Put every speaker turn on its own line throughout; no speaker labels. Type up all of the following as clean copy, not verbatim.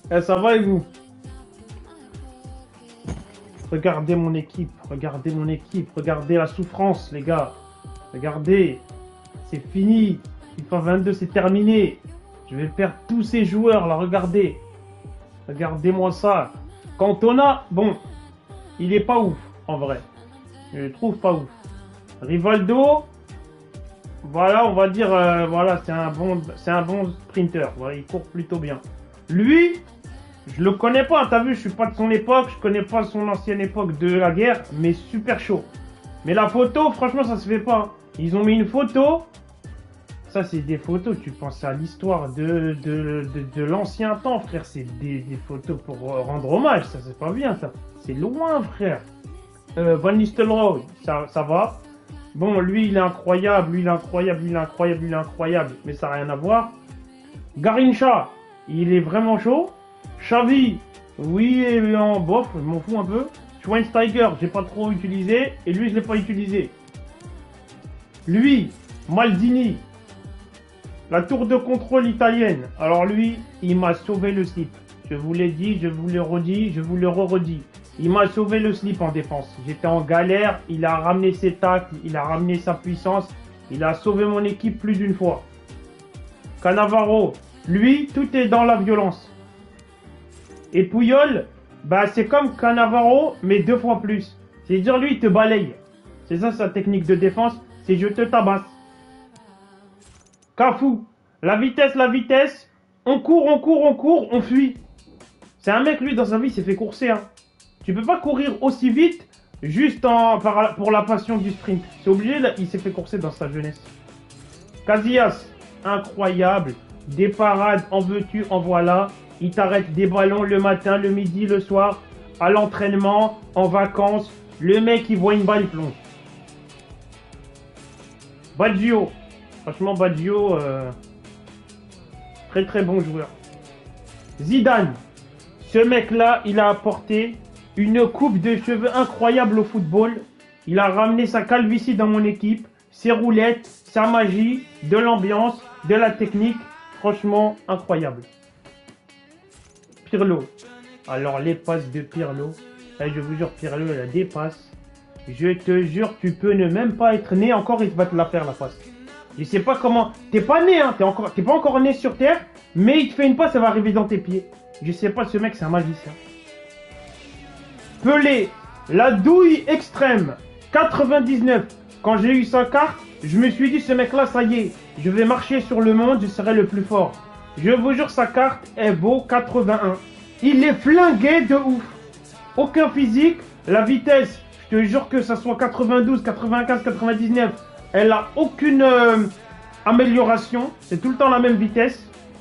Eh, ça va et vous? Regardez mon équipe, regardez mon équipe, regardez la souffrance, les gars. Regardez, c'est fini. FIFA 22, c'est terminé. Je vais perdre tous ces joueurs là, regardez. Regardez-moi ça. Cantona, bon, il est pas ouf, en vrai. Je le trouve pas ouf. Rivaldo, voilà, on va dire, voilà, c'est un bon sprinter. Voilà, il court plutôt bien. Lui, je le connais pas, t'as vu, je suis pas de son époque, je connais pas son ancienne époque de la guerre, mais super chaud. Mais la photo, franchement, ça se fait pas. Ils ont mis une photo, ça c'est des photos, tu penses à l'histoire de l'ancien temps, frère, c'est des photos pour rendre hommage, ça c'est pas bien, ça. C'est loin, frère. Van Nistelrooy, ça va. Bon, lui il est incroyable, lui il est incroyable, lui il est incroyable, lui il est incroyable, mais ça n'a rien à voir. Garincha, il est vraiment chaud. Xavi, oui, et en bof, je m'en fous un peu. Schweinsteiger, j'ai pas trop utilisé. Et lui, je l'ai pas utilisé. Lui, Maldini, la tour de contrôle italienne. Alors lui, il m'a sauvé le slip. Je vous l'ai dit, je vous le redis, je vous le re-redis. Il m'a sauvé le slip en défense. J'étais en galère, il a ramené ses tacles, il a ramené sa puissance. Il a sauvé mon équipe plus d'une fois. Cannavaro, lui, tout est dans la violence. Et Puyol, bah c'est comme Cannavaro, mais deux fois plus. C'est-à-dire lui, il te balaye. C'est ça sa technique de défense, c'est je te tabasse. Cafu, la vitesse, on court, on court, on court, on fuit. C'est un mec, lui, dans sa vie, il s'est fait courser. Hein. Tu peux pas courir aussi vite juste pour la passion du sprint. C'est obligé, là, il s'est fait courser dans sa jeunesse. Casillas, incroyable. Des parades, en veux-tu, en voilà. Il t'arrête des ballons le matin, le midi, le soir, à l'entraînement, en vacances. Le mec, il voit une balle, il plonge. Baggio. Franchement, Baggio, très très bon joueur. Zidane. Ce mec-là, il a apporté une coupe de cheveux incroyable au football. Il a ramené sa calvitie dans mon équipe, ses roulettes, sa magie, de l'ambiance, de la technique. Franchement, incroyable. Pirlo. Alors, les passes de Pirlo. Eh, je vous jure, Pirlo, il a des passes. Je te jure, tu peux ne même pas être né encore, il va te la faire, la passe. Je sais pas comment. T'es pas né, hein. T'es pas encore né sur Terre, mais il te fait une passe, ça va arriver dans tes pieds. Je sais pas, ce mec, c'est un magicien. Pelé, la douille extrême, 99. Quand j'ai eu sa carte, je me suis dit, ce mec-là, ça y est, je vais marcher sur le monde, je serai le plus fort. Je vous jure, sa carte, elle vaut 81. Il est flingué de ouf. Aucun physique, la vitesse, je te jure que ça soit 92, 95, 99, elle a aucune amélioration, c'est tout le temps la même vitesse.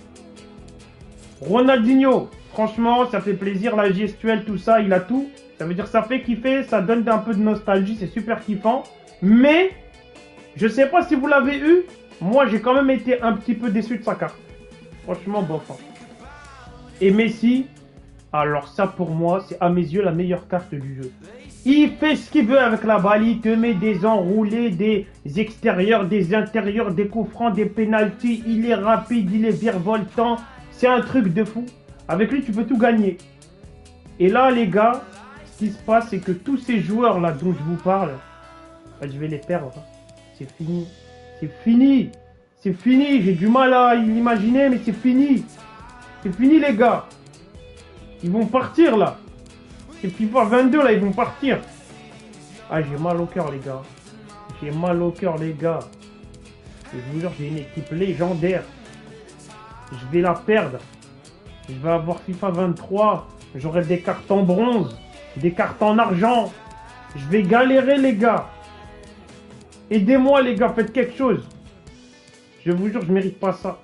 Ronaldinho, franchement, ça fait plaisir, la gestuelle, tout ça, il a tout. Ça veut dire ça fait kiffer, ça donne un peu de nostalgie, c'est super kiffant. Mais, je sais pas si vous l'avez eu, moi j'ai quand même été un petit peu déçu de sa carte. Franchement, bof. Hein. Et Messi, alors ça pour moi, c'est à mes yeux la meilleure carte du jeu. Il fait ce qu'il veut avec la balle, il te met des enroulés, des extérieurs, des intérieurs, des coups francs, des pénaltys, il est rapide, il est virevoltant, c'est un truc de fou. Avec lui, tu peux tout gagner. Et là, les gars, ce qui se passe, c'est que tous ces joueurs-là dont je vous parle, bah, je vais les perdre. C'est fini. C'est fini. C'est fini. J'ai du mal à l'imaginer, mais c'est fini. C'est fini, les gars. Ils vont partir, là. Ces FIFA 22, là, ils vont partir. Ah, j'ai mal au cœur, les gars. J'ai mal au cœur, les gars. Je vous jure, j'ai une équipe légendaire. Je vais la perdre. Je vais avoir FIFA 23. J'aurai des cartes en bronze. Des cartes en argent. Je vais galérer, les gars. Aidez-moi, les gars. Faites quelque chose. Je vous jure, je mérite pas ça.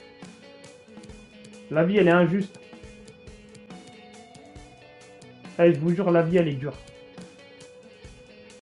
La vie, elle est injuste. Eh, je vous jure, la vie, elle est dure.